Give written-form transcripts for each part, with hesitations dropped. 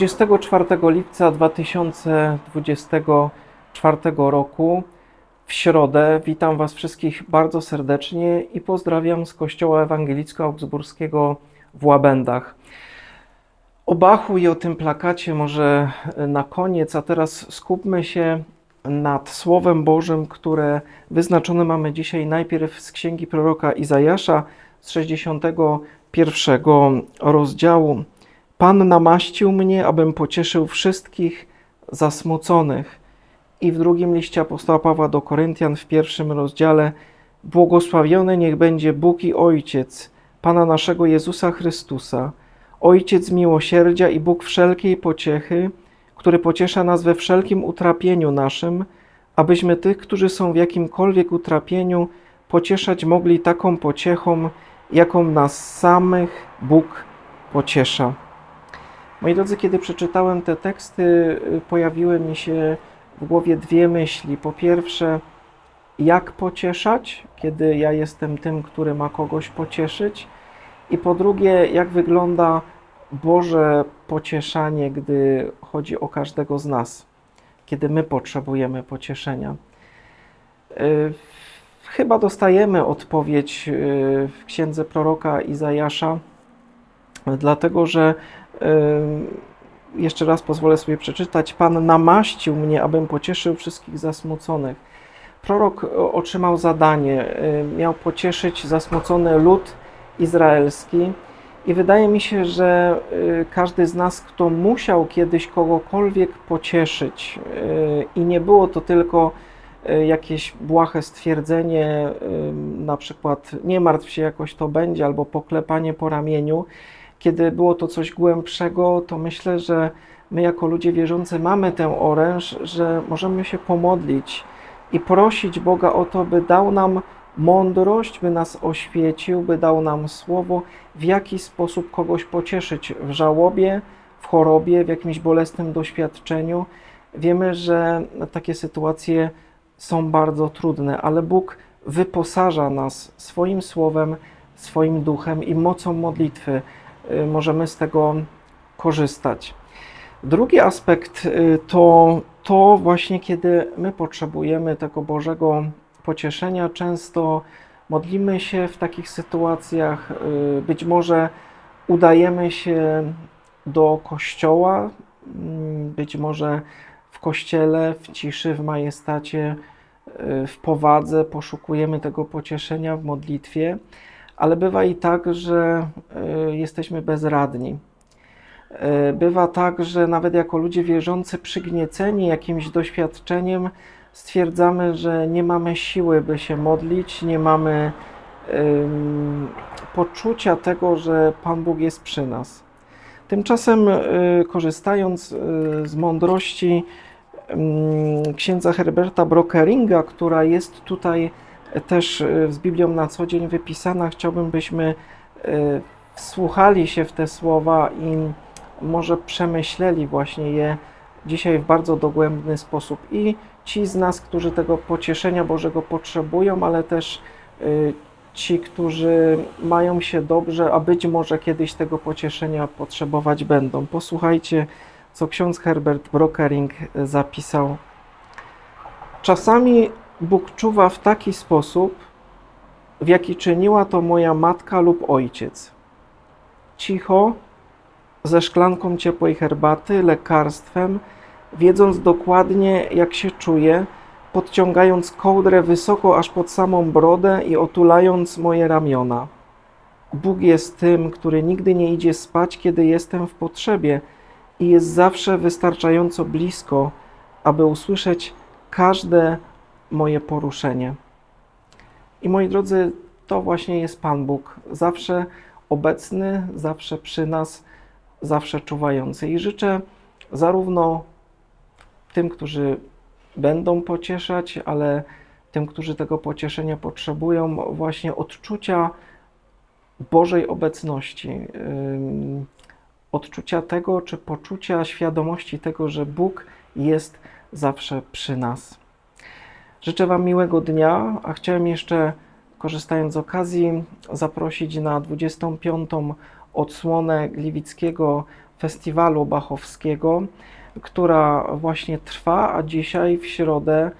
24 lipca 2024 roku w środę witam Was wszystkich bardzo serdecznie i pozdrawiam z Kościoła Ewangelicko-Augsburskiego w Łabędach. O Bachu i o tym plakacie może na koniec, a teraz skupmy się nad Słowem Bożym, które wyznaczone mamy dzisiaj najpierw z księgi proroka Izajasza z 61 rozdziału. Pan namaścił mnie, abym pocieszył wszystkich zasmuconych. I w drugim liście apostoła Pawła do Koryntian w 1 rozdziale: błogosławiony niech będzie Bóg i Ojciec Pana naszego Jezusa Chrystusa, Ojciec miłosierdzia i Bóg wszelkiej pociechy, który pociesza nas we wszelkim utrapieniu naszym, abyśmy tych, którzy są w jakimkolwiek utrapieniu, pocieszać mogli taką pociechą, jaką nas samych Bóg pociesza. Moi drodzy, kiedy przeczytałem te teksty, pojawiły mi się w głowie dwie myśli. Po pierwsze, jak pocieszać, kiedy ja jestem tym, który ma kogoś pocieszyć? I po drugie, jak wygląda Boże pocieszanie, gdy chodzi o każdego z nas, kiedy my potrzebujemy pocieszenia? Chyba dostajemy odpowiedź w księdze proroka Izajasza, dlatego że jeszcze raz pozwolę sobie przeczytać: Pan namaścił mnie, abym pocieszył wszystkich zasmuconych. Prorok otrzymał zadanie, miał pocieszyć zasmucony lud izraelski i wydaje mi się, że każdy z nas, kto musiał kiedyś kogokolwiek pocieszyć i nie było to tylko jakieś błahe stwierdzenie, na przykład nie martw się, jakoś to będzie, albo poklepanie po ramieniu. Kiedy było to coś głębszego, to myślę, że my jako ludzie wierzący mamy tę oręż, że możemy się pomodlić i prosić Boga o to, by dał nam mądrość, by nas oświecił, by dał nam słowo, w jaki sposób kogoś pocieszyć w żałobie, w chorobie, w jakimś bolesnym doświadczeniu. Wiemy, że takie sytuacje są bardzo trudne, ale Bóg wyposaża nas swoim słowem, swoim duchem i mocą modlitwy. Możemy z tego korzystać. Drugi aspekt to właśnie, kiedy my potrzebujemy tego Bożego pocieszenia, często modlimy się w takich sytuacjach, być może udajemy się do kościoła, być może w kościele, w ciszy, w majestacie, w powadze poszukujemy tego pocieszenia w modlitwie, ale bywa i tak, że jesteśmy bezradni. Bywa tak, że nawet jako ludzie wierzący, przygnieceni jakimś doświadczeniem, stwierdzamy, że nie mamy siły, by się modlić, nie mamy poczucia tego, że Pan Bóg jest przy nas. Tymczasem, korzystając z mądrości księdza Herberta Brockeringa, która jest tutaj też z Biblią na co dzień wypisana, chciałbym, byśmy wsłuchali się w te słowa i może przemyśleli właśnie je dzisiaj w bardzo dogłębny sposób. I ci z nas, którzy tego pocieszenia Bożego potrzebują, ale też ci, którzy mają się dobrze, a być może kiedyś tego pocieszenia potrzebować będą. Posłuchajcie, co ksiądz Herbert Brockering zapisał. Czasami Bóg czuwa w taki sposób, w jaki czyniła to moja matka lub ojciec. Cicho, ze szklanką ciepłej herbaty, lekarstwem, wiedząc dokładnie, jak się czuję, podciągając kołdrę wysoko aż pod samą brodę i otulając moje ramiona. Bóg jest tym, który nigdy nie idzie spać, kiedy jestem w potrzebie i jest zawsze wystarczająco blisko, aby usłyszeć każde moje poruszenie. I moi drodzy, to właśnie jest Pan Bóg, zawsze obecny, zawsze przy nas, zawsze czuwający. I życzę zarówno tym, którzy będą pocieszać, ale tym, którzy tego pocieszenia potrzebują, właśnie odczucia Bożej obecności, odczucia tego, czy poczucia świadomości tego, że Bóg jest zawsze przy nas. Życzę Wam miłego dnia, a chciałem jeszcze, korzystając z okazji, zaprosić na 25. odsłonę Gliwickiego festiwalu bachowskiego, która właśnie trwa, a dzisiaj w środę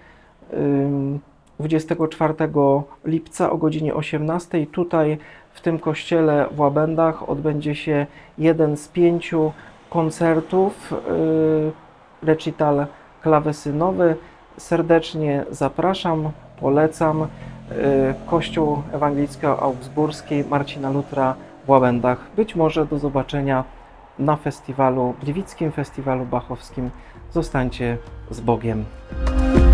24 lipca o godzinie 18 tutaj w tym kościele w Łabędach odbędzie się jeden z 5 koncertów, recital klawesynowy. Serdecznie zapraszam, polecam. Kościół Ewangelicko-Augsburski Marcina Lutra w Łabędach. Być może do zobaczenia na festiwalu, Gliwickim Festiwalu Bachowskim. Zostańcie z Bogiem.